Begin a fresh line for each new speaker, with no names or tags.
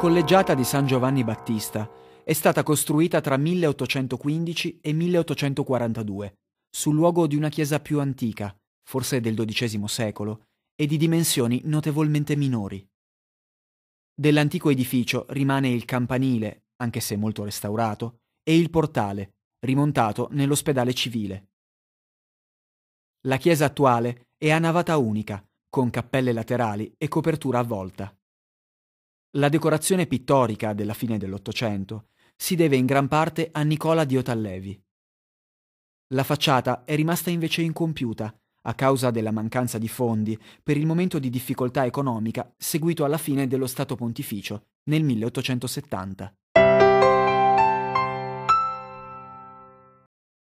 collegiata di San Giovanni Battista è stata costruita tra 1815 e 1842, sul luogo di una chiesa più antica, forse del XII secolo, e di dimensioni notevolmente minori. Dell'antico edificio rimane il campanile, anche se molto restaurato, e il portale, rimontato nell'ospedale civile. La chiesa attuale è a navata unica, con cappelle laterali e copertura a volta. La decorazione pittorica della fine dell'Ottocento si deve in gran parte a Nicola di Otallevi. La facciata è rimasta invece incompiuta a causa della mancanza di fondi per il momento di difficoltà economica seguito alla fine dello Stato Pontificio nel 1870.